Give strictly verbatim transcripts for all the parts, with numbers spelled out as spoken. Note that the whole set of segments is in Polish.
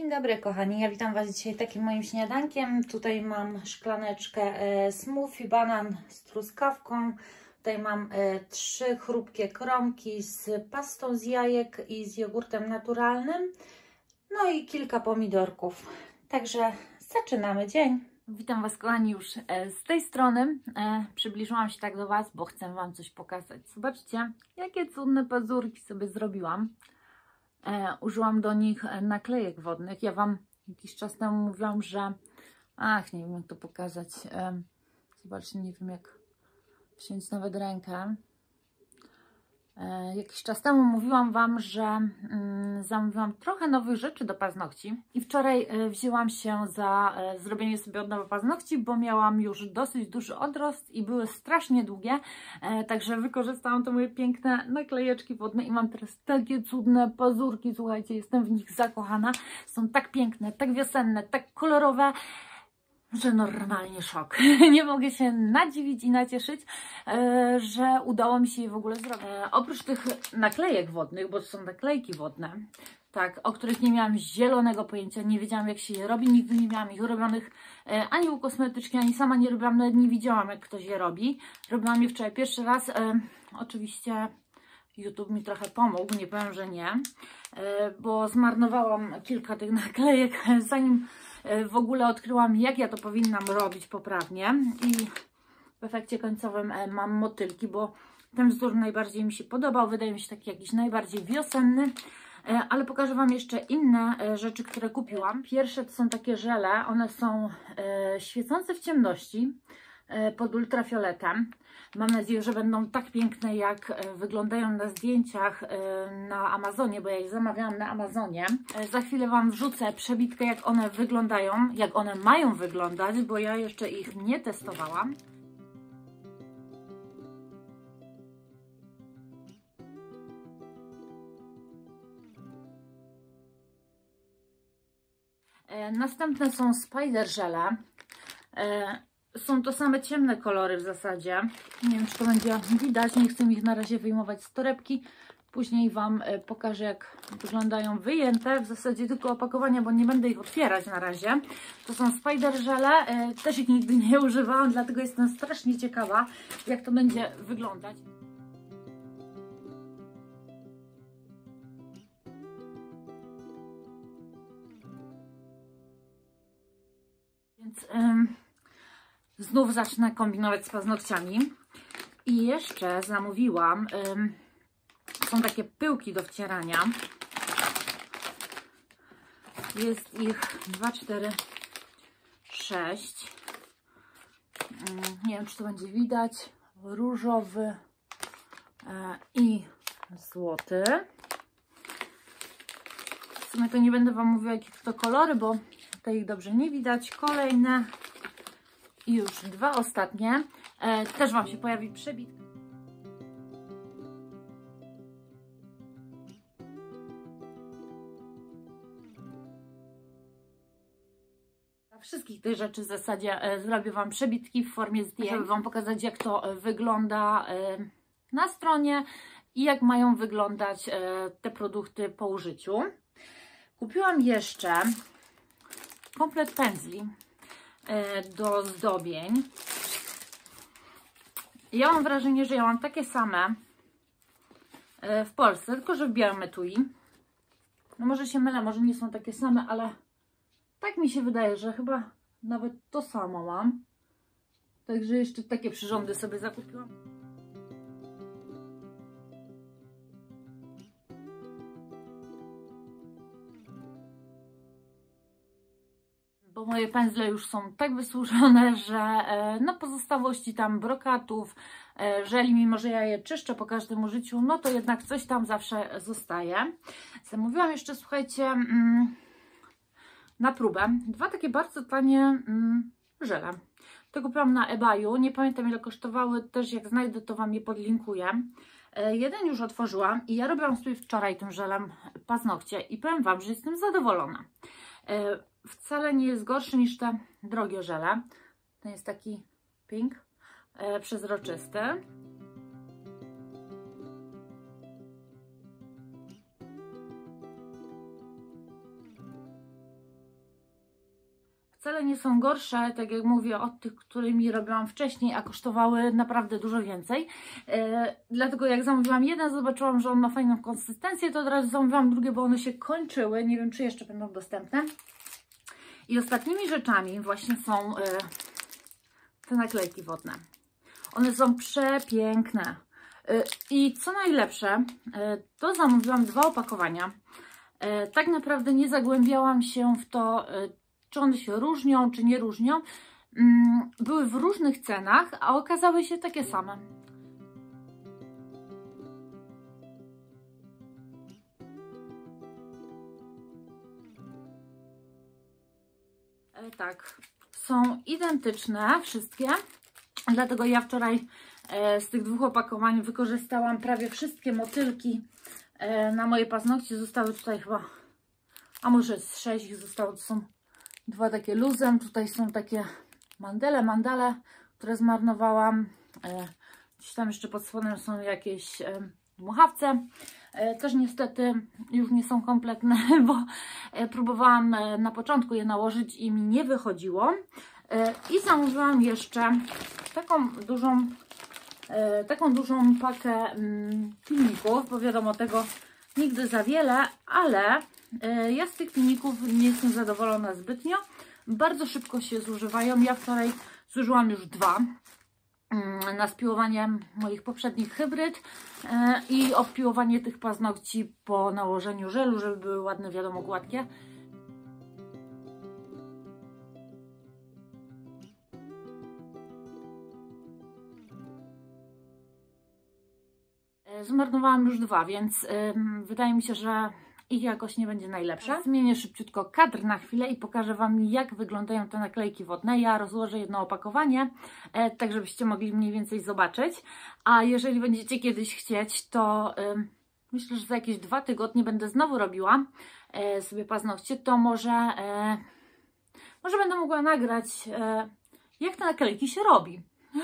Dzień dobry kochani, ja witam Was dzisiaj takim moim śniadankiem. Tutaj mam szklaneczkę e, smoothie banan z truskawką. Tutaj mam e, trzy chrupkie kromki z pastą z jajek i z jogurtem naturalnym. No i kilka pomidorków. Także zaczynamy dzień. Witam Was kochani już e, z tej strony. E, przybliżyłam się tak do Was, bo chcę Wam coś pokazać. Zobaczcie, jakie cudne pazurki sobie zrobiłam. E, użyłam do nich naklejek wodnych. Ja Wam jakiś czas temu mówiłam, że... Ach, nie wiem jak to pokazać. E, zobaczcie, nie wiem jak wziąć nawet rękę. E, jakiś czas temu mówiłam Wam, że mm, zamówiłam trochę nowych rzeczy do paznokci. I wczoraj e, wzięłam się za e, zrobienie sobie od nowa paznokci, bo miałam już dosyć duży odrost i były strasznie długie. E, także wykorzystałam te moje piękne naklejeczki wodne i mam teraz takie cudne pazurki. Słuchajcie, jestem w nich zakochana. Są tak piękne, tak wiosenne, tak kolorowe, że normalnie szok. Nie mogę się nadziwić i nacieszyć, e, że udało mi się je w ogóle zrobić. E, oprócz tych naklejek wodnych, bo to są naklejki wodne, tak, o których nie miałam zielonego pojęcia, nie wiedziałam jak się je robi, nigdy nie miałam ich robionych e, ani u kosmetyczki, ani sama nie robiłam, nawet nie widziałam jak ktoś je robi. Robiłam je wczoraj pierwszy raz, e, oczywiście YouTube mi trochę pomógł, nie powiem, że nie, e, bo zmarnowałam kilka tych naklejek, zanim w ogóle odkryłam, jak ja to powinnam robić poprawnie i w efekcie końcowym mam motylki, bo ten wzór najbardziej mi się podobał, wydaje mi się taki jakiś najbardziej wiosenny, ale pokażę Wam jeszcze inne rzeczy, które kupiłam. Pierwsze to są takie żele, one są świecące w ciemności pod ultrafioletem. Mam nadzieję, że będą tak piękne, jak wyglądają na zdjęciach na Amazonie, bo ja je zamawiałam na Amazonie. Za chwilę Wam wrzucę przebitkę, jak one wyglądają, jak one mają wyglądać, bo ja jeszcze ich nie testowałam. Następne są spider żele. Są to same ciemne kolory w zasadzie. Nie wiem, czy to będzie widać. Nie chcę ich na razie wyjmować z torebki. Później Wam pokażę, jak wyglądają wyjęte. W zasadzie tylko opakowania, bo nie będę ich otwierać na razie. To są spider żele. Też ich nigdy nie używałam, dlatego jestem strasznie ciekawa, jak to będzie wyglądać. Więc... Ym... Znów zacznę kombinować z paznokciami. I jeszcze zamówiłam, ym, są takie pyłki do wcierania. Jest ich dwa, cztery, sześć. Ym, nie wiem, czy to będzie widać. Różowy e, i złoty. W sumie to nie będę Wam mówiła, jakie to kolory, bo tutaj ich dobrze nie widać. Kolejne. I już dwa ostatnie. E, też Wam się pojawi przebitka. Dla wszystkich tych rzeczy w zasadzie e, zrobię Wam przebitki w formie zdjęć, żeby Wam pokazać, jak to e, wygląda e, na stronie i jak mają wyglądać e, te produkty po użyciu. Kupiłam jeszcze komplet pędzli do zdobień. Ja mam wrażenie, że ja mam takie same w Polsce, tylko że w białym etui. No może się mylę, może nie są takie same, ale tak mi się wydaje, że chyba nawet to samo mam. Także jeszcze takie przyrządy sobie zakupiłam. Bo moje pędzle już są tak wysłużone, że no pozostałości tam brokatów, żeli, mimo że ja je czyszczę po każdym użyciu, no to jednak coś tam zawsze zostaje. Zamówiłam jeszcze, słuchajcie, na próbę dwa takie bardzo tanie żele. To kupiłam na eBayu, nie pamiętam ile kosztowały, też jak znajdę to Wam je podlinkuję. Jeden już otworzyłam i ja robiłam sobie wczoraj tym żelem paznokcie i powiem Wam, że jestem zadowolona. Wcale nie jest gorszy niż te drogie żele. Ten jest taki pink, e, przezroczysty. wcale nie są gorsze, tak jak mówię, od tych, którymi robiłam wcześniej, a kosztowały naprawdę dużo więcej. E, dlatego jak zamówiłam jeden, zobaczyłam, że on ma fajną konsystencję, to od razu zamówiłam drugie, bo one się kończyły. Nie wiem, czy jeszcze będą dostępne. I ostatnimi rzeczami właśnie są e, te naklejki wodne. One są przepiękne. E, I co najlepsze, e, to zamówiłam dwa opakowania. E, tak naprawdę nie zagłębiałam się w to, e, czy one się różnią, czy nie różnią. Mm, były w różnych cenach, a okazały się takie same. E, tak, są identyczne wszystkie, dlatego ja wczoraj e, z tych dwóch opakowań wykorzystałam prawie wszystkie motylki e, na moje paznokcie. Zostały tutaj chyba, a może z sześć ich zostało, to są dwa takie luzem, tutaj są takie mandele, mandale, które zmarnowałam. E, gdzieś tam jeszcze pod spodem są jakieś e, dmuchawce. E, też niestety już nie są kompletne, bo e, próbowałam e, na początku je nałożyć i mi nie wychodziło. E, I zamówiłam jeszcze taką dużą, e, taką dużą pakę mm, filmików, bo wiadomo, tego nigdy za wiele, ale e, ja z tych filmików nie jestem zadowolona zbytnio. Bardzo szybko się zużywają. Ja wczoraj zużyłam już dwa mm, na spiłowanie moich poprzednich hybryd e, i obpiłowanie tych paznokci po nałożeniu żelu, żeby były ładne, wiadomo, gładkie. Zmarnowałam już dwa, więc yy, wydaje mi się, że ich jakoś nie będzie najlepsza. Zmienię szybciutko kadr na chwilę i pokażę Wam, jak wyglądają te naklejki wodne. Ja rozłożę jedno opakowanie, e, tak żebyście mogli mniej więcej zobaczyć. A jeżeli będziecie kiedyś chcieć, to yy, myślę, że za jakieś dwa tygodnie będę znowu robiła e, sobie paznokcie, to może, e, może będę mogła nagrać, e, jak te naklejki się robi.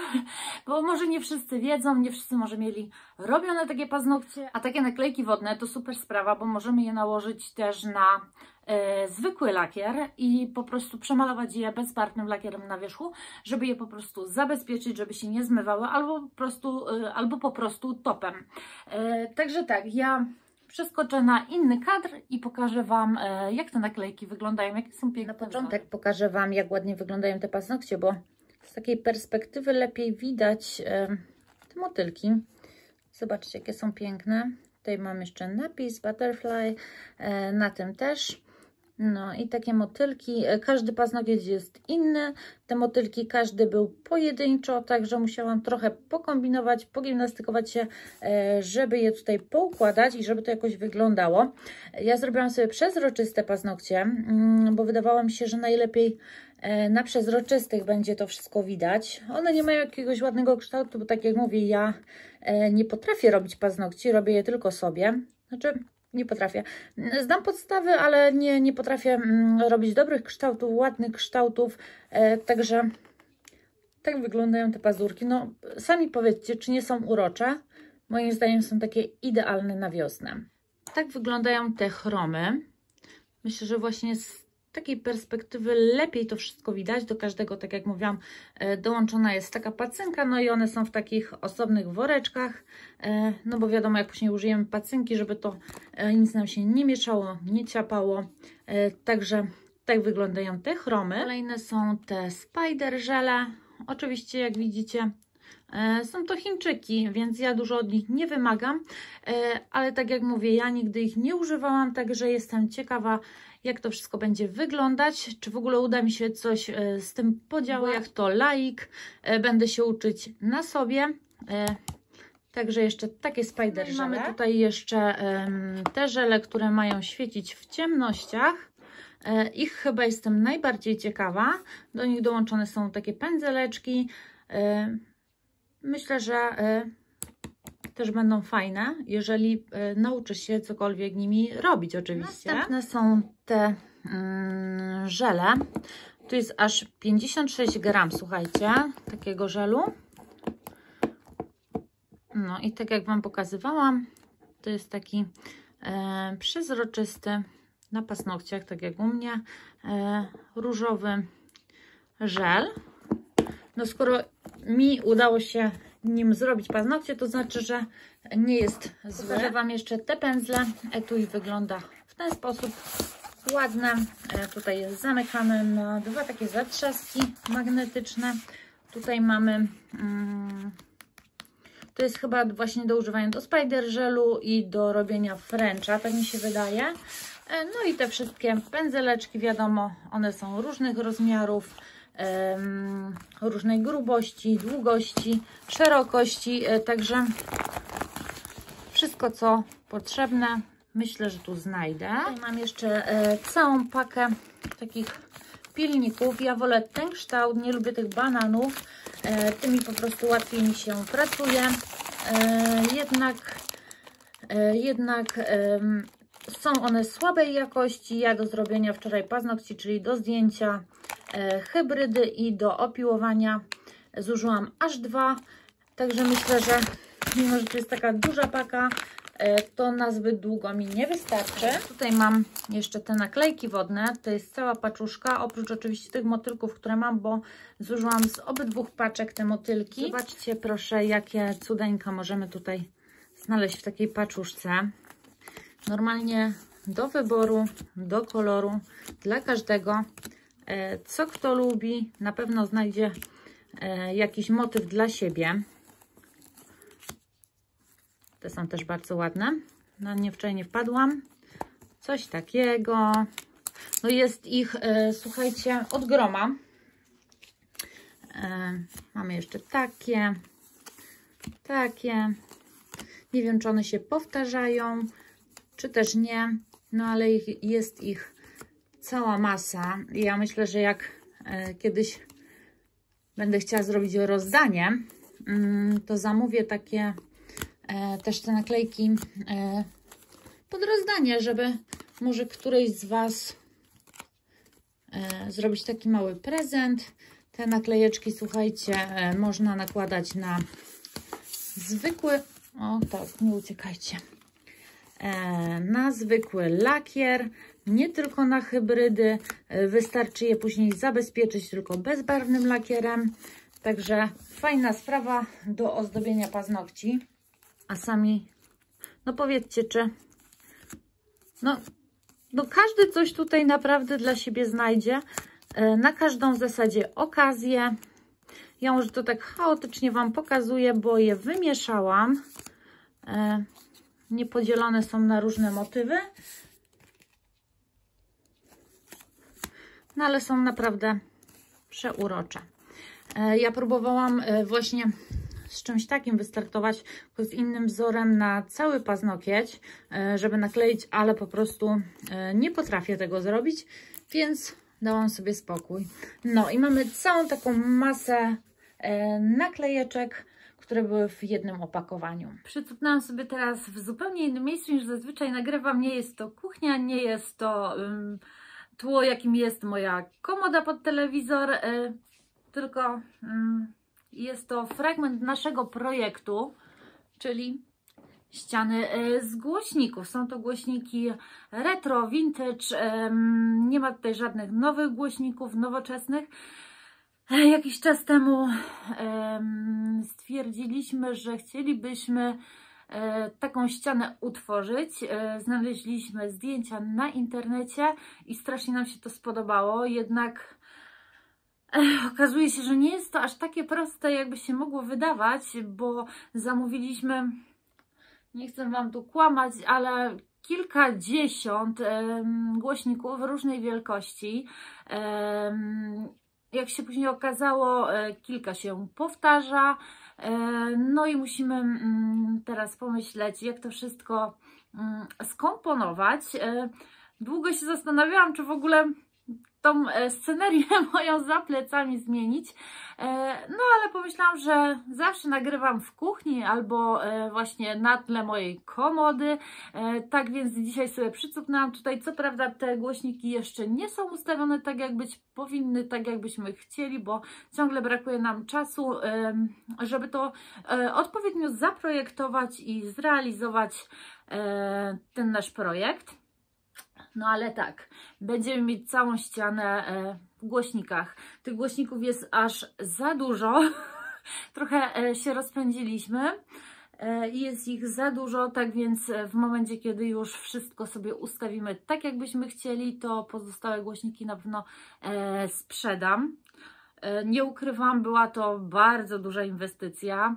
Bo może nie wszyscy wiedzą, nie wszyscy może mieli robione takie paznokcie, a takie naklejki wodne to super sprawa, bo możemy je nałożyć też na e, zwykły lakier i po prostu przemalować je bezbarwnym lakierem na wierzchu, żeby je po prostu zabezpieczyć, żeby się nie zmywały, albo po prostu, e, albo po prostu topem. E, także tak, ja przeskoczę na inny kadr i pokażę Wam, e, jak te naklejki wyglądają, jakie są piękne. Na początek pokażę Wam, jak ładnie wyglądają te paznokcie, bo z takiej perspektywy lepiej widać e, te motylki. Zobaczcie, jakie są piękne. Tutaj mam jeszcze napis Butterfly, e, na tym też. No i takie motylki. Każdy paznokieć jest inny. Te motylki każdy był pojedynczo, także musiałam trochę pokombinować, pogimnastykować się, e, żeby je tutaj poukładać i żeby to jakoś wyglądało. Ja zrobiłam sobie przezroczyste paznokcie, mm, bo wydawało mi się, że najlepiej na przezroczystych będzie to wszystko widać. One nie mają jakiegoś ładnego kształtu, bo tak jak mówię, ja nie potrafię robić paznokci, robię je tylko sobie. Znaczy, nie potrafię. Znam podstawy, ale nie, nie potrafię robić dobrych kształtów, ładnych kształtów. Także tak wyglądają te pazurki. No, sami powiedzcie, czy nie są urocze? Moim zdaniem są takie idealne na wiosnę. Tak wyglądają te chromy. Myślę, że właśnie z takiej perspektywy lepiej to wszystko widać. Do każdego, tak jak mówiłam, dołączona jest taka pacynka, no i one są w takich osobnych woreczkach, no bo wiadomo, jak później użyjemy pacynki, żeby to nic nam się nie mieszało, nie ciapało. Także tak wyglądają te chromy. Kolejne są te spider żele. Oczywiście, jak widzicie, są to Chińczyki, więc ja dużo od nich nie wymagam, ale tak jak mówię, ja nigdy ich nie używałam, także jestem ciekawa, jak to wszystko będzie wyglądać, czy w ogóle uda mi się coś z tym podziałać. Jak to laik, będę się uczyć na sobie. Także jeszcze takie spider żele. Mamy tutaj jeszcze te żele, które mają świecić w ciemnościach. Ich chyba jestem najbardziej ciekawa. Do nich dołączone są takie pędzeleczki. Myślę, że też będą fajne, jeżeli nauczysz się cokolwiek nimi robić oczywiście. Następne są te mm, żele. Tu jest aż pięćdziesiąt sześć gramów, słuchajcie, takiego żelu. No i tak jak Wam pokazywałam, to jest taki e, przezroczysty na paznokciach, tak jak u mnie, e, różowy żel. No skoro mi udało się nim zrobić paznokcie, to znaczy, że nie jest zły. Pokażę Wam jeszcze te pędzle. Etui wygląda w ten sposób. Ładne. Tutaj jest zamykane na dwa takie zatrzaski magnetyczne. Tutaj mamy... Hmm, to jest chyba właśnie do używania do spider żelu i do robienia Frencha, tak mi się wydaje. No i te wszystkie pędzeleczki, wiadomo, one są różnych rozmiarów, um, różnej grubości, długości, szerokości, także wszystko co potrzebne myślę, że tu znajdę. Tutaj mam jeszcze e, całą pakę takich pilników. Ja wolę ten kształt, nie lubię tych bananów, e, tymi po prostu łatwiej mi się pracuje. E, jednak e, jednak e, są one słabej jakości. Ja do zrobienia wczoraj paznokci, czyli do zdjęcia e, hybrydy i do opiłowania zużyłam aż dwa. Także myślę, że mimo, że to jest taka duża paka, e, to na zbyt długo mi nie wystarczy. Tutaj mam jeszcze te naklejki wodne. To jest cała paczuszka, oprócz oczywiście tych motylków, które mam, bo zużyłam z obydwu paczek te motylki. Zobaczcie proszę, jakie cudeńka możemy tutaj znaleźć w takiej paczuszce. Normalnie do wyboru, do koloru, dla każdego. Co kto lubi, na pewno znajdzie jakiś motyw dla siebie. Te są też bardzo ładne. Na nie wczoraj nie wpadłam. Coś takiego. No jest ich, słuchajcie, od groma. Mamy jeszcze takie, takie. Nie wiem, czy one się powtarzają, czy też nie, no ale ich, jest ich cała masa. I ja myślę, że jak e, kiedyś będę chciała zrobić rozdanie, mm, to zamówię takie e, też te naklejki e, pod rozdanie, żeby może któryś z Was e, zrobić taki mały prezent. Te naklejeczki, słuchajcie, e, można nakładać na zwykły, o tak, nie uciekajcie, na zwykły lakier, nie tylko na hybrydy. Wystarczy je później zabezpieczyć tylko bezbarwnym lakierem. Także fajna sprawa do ozdobienia paznokci. A sami, no powiedzcie, czy no, no każdy coś tutaj naprawdę dla siebie znajdzie. Na każdą w zasadzie okazję. Ja może to tak chaotycznie Wam pokazuję, bo je wymieszałam. Niepodzielone są na różne motywy. No ale są naprawdę przeurocze. Ja próbowałam właśnie z czymś takim wystartować, z innym wzorem na cały paznokieć, żeby nakleić, ale po prostu nie potrafię tego zrobić, więc dałam sobie spokój. No i mamy całą taką masę naklejeczek, które były w jednym opakowaniu. Przycupnęłam sobie teraz w zupełnie innym miejscu niż zazwyczaj nagrywam. Nie jest to kuchnia, nie jest to um, tło, jakim jest moja komoda pod telewizor, y, tylko y, jest to fragment naszego projektu, czyli ściany y, z głośników. Są to głośniki retro, vintage, y, nie ma tutaj żadnych nowych głośników, nowoczesnych. Jakiś czas temu um, stwierdziliśmy, że chcielibyśmy e, taką ścianę utworzyć. E, znaleźliśmy zdjęcia na internecie i strasznie nam się to spodobało. Jednak e, okazuje się, że nie jest to aż takie proste, jakby się mogło wydawać, bo zamówiliśmy, nie chcę Wam tu kłamać, ale kilkadziesiąt e, głośników różnej wielkości. E, Jak się później okazało, kilka się powtarza, no i musimy teraz pomyśleć, jak to wszystko skomponować. Długo się zastanawiałam, czy w ogóle tą scenerię moją za plecami zmienić, no ale pomyślałam, że zawsze nagrywam w kuchni albo właśnie na tle mojej komody, tak więc dzisiaj sobie przycupnęłam tutaj. Co prawda te głośniki jeszcze nie są ustawione tak, jak być powinny, tak jakbyśmy chcieli, bo ciągle brakuje nam czasu, żeby to odpowiednio zaprojektować i zrealizować ten nasz projekt. No ale tak, będziemy mieć całą ścianę w głośnikach. Tych głośników jest aż za dużo. Trochę się rozpędziliśmy. Jest ich za dużo, tak więc w momencie, kiedy już wszystko sobie ustawimy tak, jakbyśmy chcieli, to pozostałe głośniki na pewno sprzedam. Nie ukrywam, była to bardzo duża inwestycja.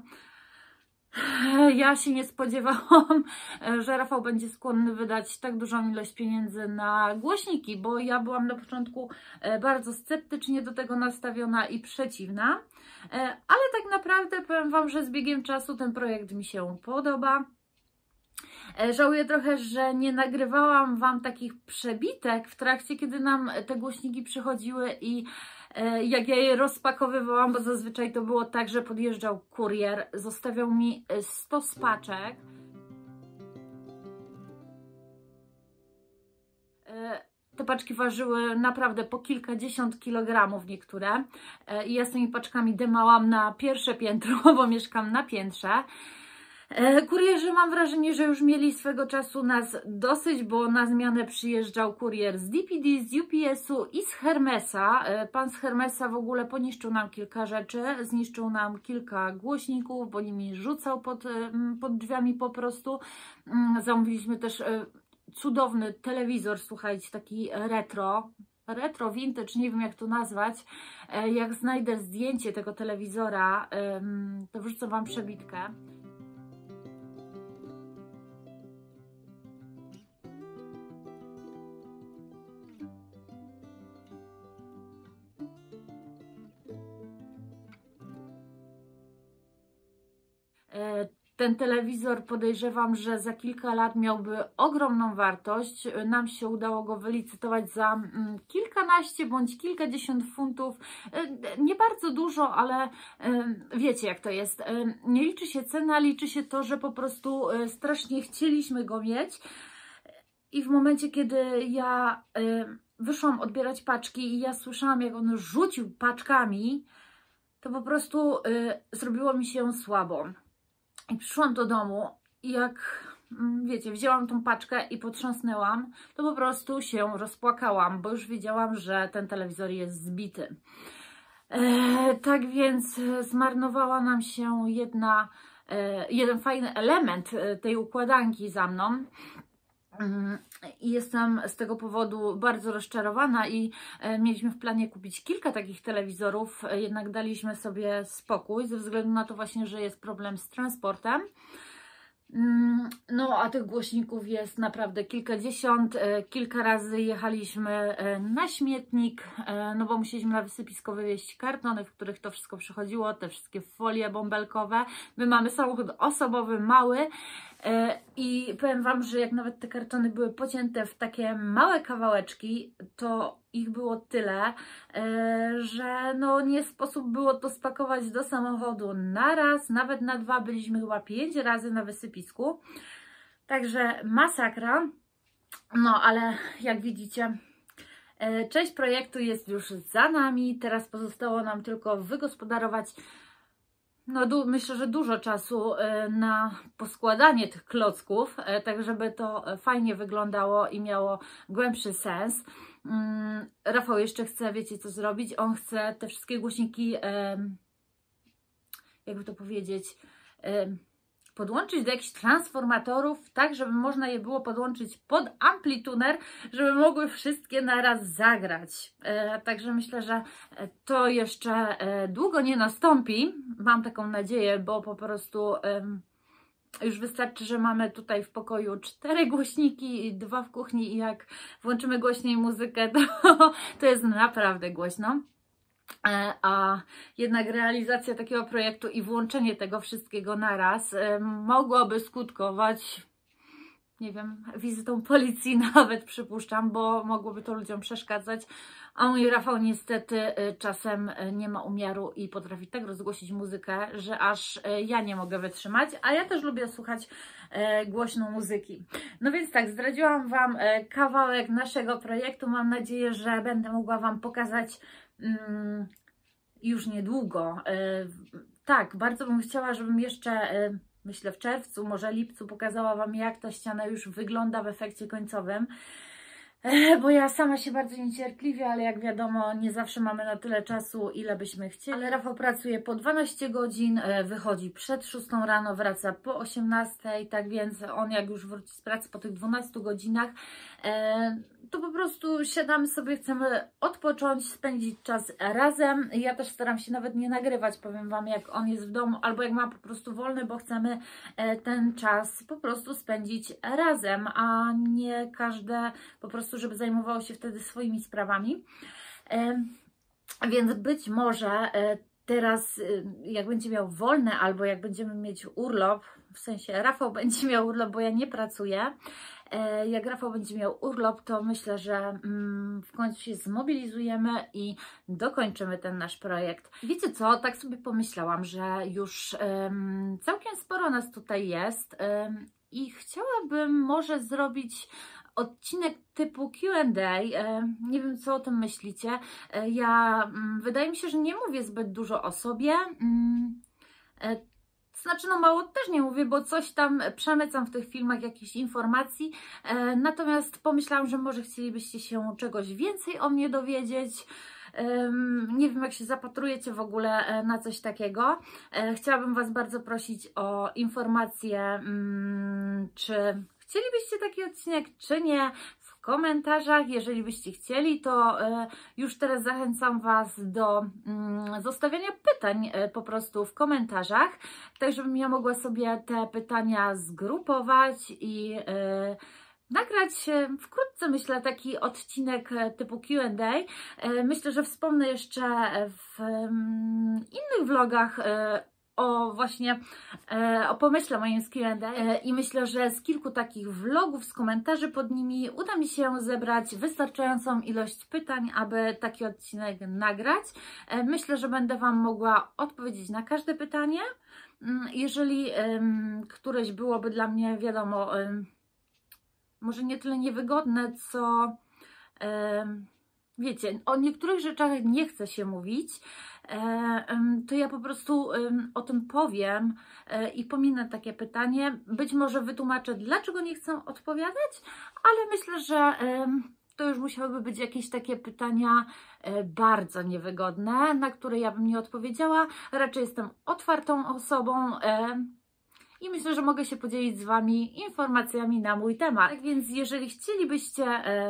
Ja się nie spodziewałam, że Rafał będzie skłonny wydać tak dużą ilość pieniędzy na głośniki, bo ja byłam na początku bardzo sceptycznie do tego nastawiona i przeciwna, ale tak naprawdę powiem Wam, że z biegiem czasu ten projekt mi się podoba. Żałuję trochę, że nie nagrywałam Wam takich przebitek w trakcie, kiedy nam te głośniki przychodziły i jak ja je rozpakowywałam, bo zazwyczaj to było tak, że podjeżdżał kurier, zostawiał mi sto paczek. Te paczki ważyły naprawdę po kilkadziesiąt kilogramów niektóre i ja z tymi paczkami dymałam na pierwsze piętro, bo mieszkam na piętrze. Kurierzy, mam wrażenie, że już mieli swego czasu nas dosyć, bo na zmianę przyjeżdżał kurier z D P D, z U P S u i z Hermesa. Pan z Hermesa w ogóle poniszczył nam kilka rzeczy, zniszczył nam kilka głośników, bo nimi rzucał pod, pod drzwiami po prostu. Zamówiliśmy też cudowny telewizor, słuchajcie, taki retro. Retro, vintage, nie wiem jak to nazwać. Jak znajdę zdjęcie tego telewizora, to wrzucę Wam przebitkę. Ten telewizor, podejrzewam, że za kilka lat miałby ogromną wartość. Nam się udało go wylicytować za kilkanaście bądź kilkadziesiąt funtów. Nie bardzo dużo, ale wiecie jak to jest. Nie liczy się cena, liczy się to, że po prostu strasznie chcieliśmy go mieć. I w momencie, kiedy ja wyszłam odbierać paczki i ja słyszałam, jak on rzucił paczkami, to po prostu zrobiło mi się słabo. I przyszłam do domu i jak, wiecie, wzięłam tą paczkę i potrząsnęłam, to po prostu się rozpłakałam, bo już wiedziałam, że ten telewizor jest zbity. E, tak więc zmarnowała nam się jedna, e, jeden fajny element tej układanki za mną. I jestem z tego powodu bardzo rozczarowana i mieliśmy w planie kupić kilka takich telewizorów, jednak daliśmy sobie spokój ze względu na to właśnie, że jest problem z transportem. No a tych głośników jest naprawdę kilkadziesiąt. Kilka razy jechaliśmy na śmietnik, no bo musieliśmy na wysypisko wywieźć kartony, w których to wszystko przychodziło, te wszystkie folie bąbelkowe. My mamy samochód osobowy, mały i powiem Wam, że jak nawet te kartony były pocięte w takie małe kawałeczki, to ich było tyle, że no nie sposób było to spakować do samochodu na raz, nawet na dwa. Byliśmy chyba pięć razy na wysypisku, także masakra. No ale jak widzicie, część projektu jest już za nami, teraz pozostało nam tylko wygospodarować. No myślę, że dużo czasu na poskładanie tych klocków, tak żeby to fajnie wyglądało i miało głębszy sens. Rafał jeszcze chce, wiecie co zrobić? On chce te wszystkie głośniki, jakby to powiedzieć, podłączyć do jakichś transformatorów, tak żeby można je było podłączyć pod amplituner, żeby mogły wszystkie naraz zagrać. E, także myślę, że to jeszcze e, długo nie nastąpi. Mam taką nadzieję, bo po prostu e, już wystarczy, że mamy tutaj w pokoju cztery głośniki i dwa w kuchni i jak włączymy głośniej muzykę, to, to jest naprawdę głośno. A jednak realizacja takiego projektu i włączenie tego wszystkiego naraz mogłoby skutkować, nie wiem, wizytą policji nawet przypuszczam, bo mogłoby to ludziom przeszkadzać. A mój Rafał niestety czasem nie ma umiaru i potrafi tak rozgłosić muzykę, że aż ja nie mogę wytrzymać, a ja też lubię słuchać głośną muzyki. No więc tak, zdradziłam Wam kawałek naszego projektu. Mam nadzieję, że będę mogła Wam pokazać już niedługo. Tak, bardzo bym chciała, żebym jeszcze, myślę w czerwcu, może lipcu pokazała Wam, jak ta ściana już wygląda w efekcie końcowym. bo ja sama się bardzo niecierpliwię, ale jak wiadomo, nie zawsze mamy na tyle czasu, ile byśmy chcieli. Ale Rafał pracuje po dwanaście godzin, wychodzi przed szóstą rano, wraca po osiemnastej, tak więc on jak już wróci z pracy po tych dwunastu godzinach, to po prostu siadamy sobie, chcemy odpocząć, spędzić czas razem. Ja też staram się nawet nie nagrywać, powiem Wam, jak on jest w domu, albo jak ma po prostu wolny, bo chcemy ten czas po prostu spędzić razem, a nie każde po prostu, żeby zajmowało się wtedy swoimi sprawami. Więc być może teraz, jak będzie miał wolne, albo jak będziemy mieć urlop, w sensie Rafał będzie miał urlop, bo ja nie pracuję, jak Rafał będzie miał urlop, to myślę, że w końcu się zmobilizujemy i dokończymy ten nasz projekt. Wiecie co, tak sobie pomyślałam, że już um, całkiem sporo nas tutaj jest um, i chciałabym może zrobić odcinek typu Q and A. Nie wiem, co o tym myślicie. Ja, wydaje mi się, że nie mówię zbyt dużo o sobie. Znaczy, no mało też nie mówię, bo coś tam przemycam w tych filmach, jakichś informacji. Natomiast pomyślałam, że może chcielibyście się czegoś więcej o mnie dowiedzieć. Nie wiem, jak się zapatrujecie w ogóle na coś takiego. Chciałabym Was bardzo prosić o informacje, czy chcielibyście taki odcinek, czy nie, w komentarzach. Jeżeli byście chcieli, to już teraz zachęcam Was do zostawiania pytań po prostu w komentarzach, tak żebym ja mogła sobie te pytania zgrupować i nagrać wkrótce, myślę, taki odcinek typu Q and A. Myślę, że wspomnę jeszcze w innych vlogach o właśnie e, o pomyśle moim z Q and A e, i myślę, że z kilku takich vlogów, z komentarzy pod nimi uda mi się zebrać wystarczającą ilość pytań, aby taki odcinek nagrać. E, myślę, że będę Wam mogła odpowiedzieć na każde pytanie. Jeżeli e, któreś byłoby dla mnie, wiadomo, e, może nie tyle niewygodne, co e, wiecie, o niektórych rzeczach nie chce się mówić, to ja po prostu o tym powiem i pominę takie pytanie. Być może wytłumaczę, dlaczego nie chcę odpowiadać, ale myślę, że to już musiałyby być jakieś takie pytania bardzo niewygodne, na które ja bym nie odpowiedziała. Raczej jestem otwartą osobą i myślę, że mogę się podzielić z Wami informacjami na mój temat. Tak więc jeżeli chcielibyście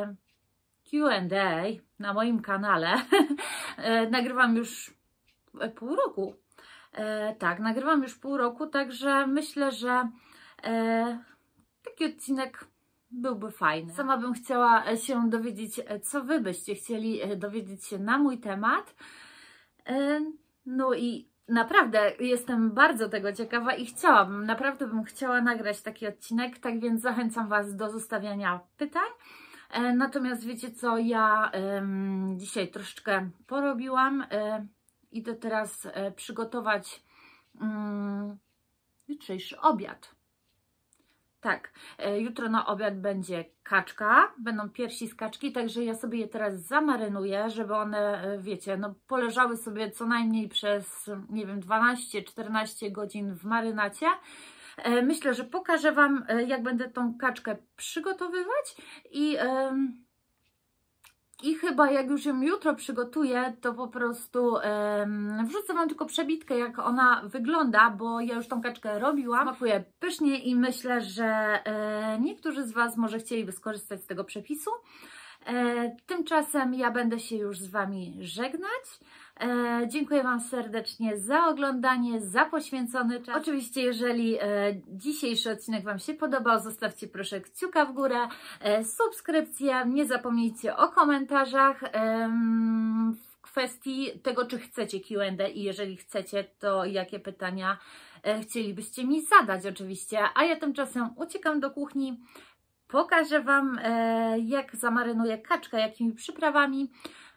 Q and A na moim kanale, nagrywam już pół roku. E, tak, nagrywam już pół roku, także myślę, że e, taki odcinek byłby fajny. Sama bym chciała się dowiedzieć, co Wy byście chcieli dowiedzieć się na mój temat. E, no i naprawdę jestem bardzo tego ciekawa i chciałabym, naprawdę bym chciała nagrać taki odcinek, tak więc zachęcam Was do zostawiania pytań. E, natomiast wiecie co, ja e, dzisiaj troszeczkę porobiłam. E, Idę teraz e, przygotować um, jutrzejszy obiad. Tak, e, jutro na obiad będzie kaczka, będą piersi z kaczki, także ja sobie je teraz zamarynuję, żeby one, e, wiecie, no poleżały sobie co najmniej przez, nie wiem, dwanaście czternaście godzin w marynacie. E, myślę, że pokażę Wam, e, jak będę tą kaczkę przygotowywać i... E, I chyba jak już ją jutro przygotuję, to po prostu um, wrzucę Wam tylko przebitkę, jak ona wygląda, bo ja już tą kaczkę robiłam. Smakuje pysznie i myślę, że e, niektórzy z Was może chcieliby skorzystać z tego przepisu. E, tymczasem ja będę się już z Wami żegnać. E, dziękuję Wam serdecznie za oglądanie, za poświęcony czas. Oczywiście, jeżeli e, dzisiejszy odcinek Wam się podobał, zostawcie proszę kciuka w górę, e, subskrypcję, nie zapomnijcie o komentarzach e, w kwestii tego, czy chcecie Q and A i jeżeli chcecie, to jakie pytania e, chcielibyście mi zadać oczywiście, a ja tymczasem uciekam do kuchni. Pokażę Wam, e, jak zamarynuję kaczkę, jakimi przyprawami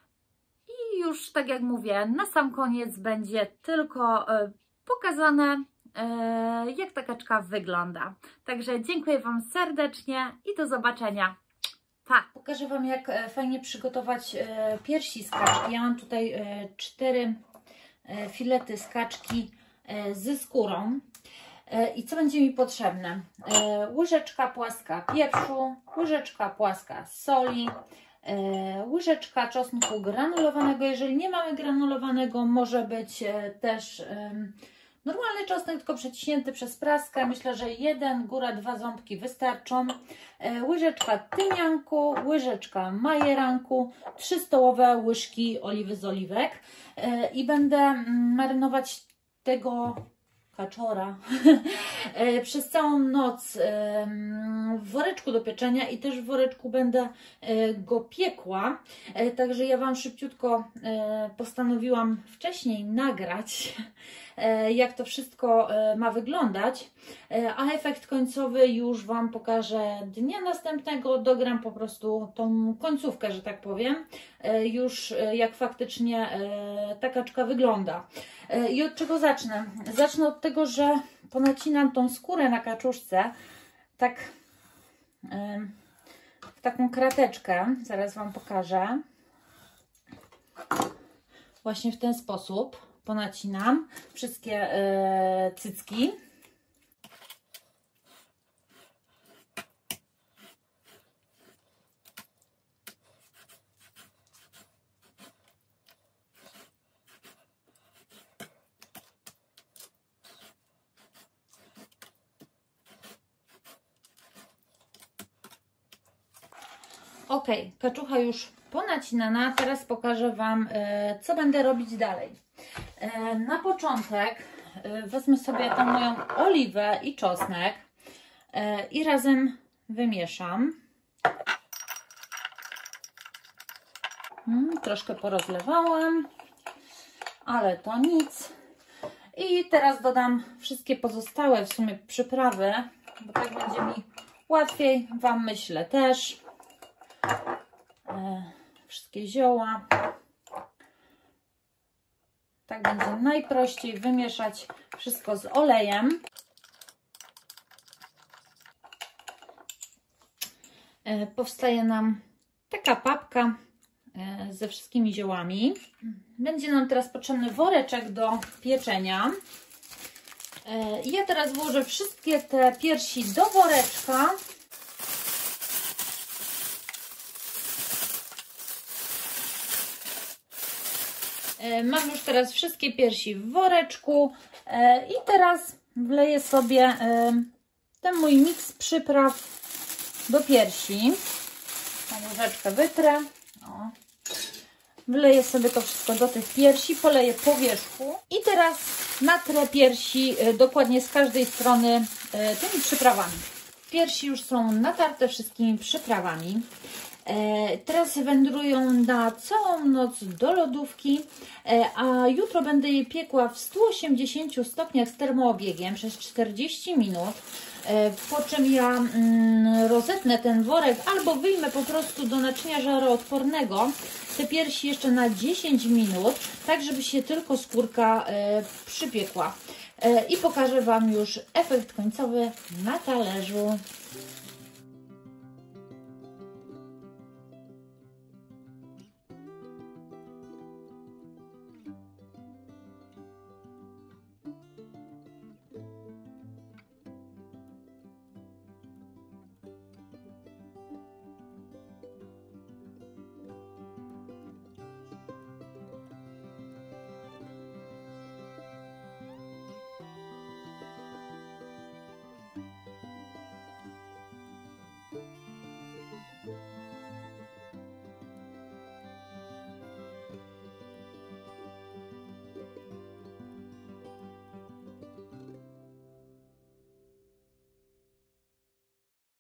i już tak jak mówię, na sam koniec będzie tylko e, pokazane, e, jak ta kaczka wygląda. Także dziękuję Wam serdecznie i do zobaczenia. Pa! Pokażę Wam, jak fajnie przygotować e, piersi z kaczki. Ja mam tutaj e, cztery e, filety z kaczki e, ze skórą. I co będzie mi potrzebne? Łyżeczka płaska pieprzu, łyżeczka płaska soli, łyżeczka czosnku granulowanego. Jeżeli nie mamy granulowanego, może być też normalny czosnek, tylko przeciśnięty przez praskę. Myślę, że jeden, góra dwa ząbki wystarczą. Łyżeczka tymianku, łyżeczka majeranku, trzy stołowe łyżki oliwy z oliwek. I będę marynować tego kaczora przez całą noc w woreczku do pieczenia i też w woreczku będę go piekła. Także ja Wam szybciutko postanowiłam wcześniej nagrać, jak to wszystko ma wyglądać, a efekt końcowy już Wam pokażę dnia następnego. Dogram po prostu tą końcówkę, że tak powiem, już jak faktycznie ta kaczka wygląda. I od czego zacznę? Zacznę od tego, że ponacinam tą skórę na kaczuszce tak w taką krateczkę. Zaraz Wam pokażę. Właśnie w ten sposób ponacinam wszystkie cycki. Ok, kaczucha już ponacinana. Teraz pokażę Wam, co będę robić dalej. Na początek wezmę sobie tą moją oliwę i czosnek i razem wymieszam. Troszkę porozlewałam, ale to nic. I teraz dodam wszystkie pozostałe w sumie przyprawy, bo tak będzie mi łatwiej, Wam myślę też. Wszystkie zioła. Tak będzie najprościej wymieszać wszystko z olejem. Powstaje nam taka papka ze wszystkimi ziołami. Będzie nam teraz potrzebny woreczek do pieczenia. Ja teraz włożę wszystkie te piersi do woreczka. Mam już teraz wszystkie piersi w woreczku i teraz wleję sobie ten mój miks przypraw do piersi. Tą łyżeczkę wytrę. O. Wleję sobie to wszystko do tych piersi, poleję po wierzchu i teraz natrę piersi dokładnie z każdej strony tymi przyprawami. Piersi już są natarte wszystkimi przyprawami. Teraz wędrują na całą noc do lodówki, a jutro będę je piekła w stu osiemdziesięciu stopniach z termoobiegiem przez czterdzieści minut, po czym ja rozetnę ten worek albo wyjmę po prostu do naczynia żaroodpornego te piersi jeszcze na dziesięć minut, tak żeby się tylko skórka przypiekła. I pokażę Wam już efekt końcowy na talerzu.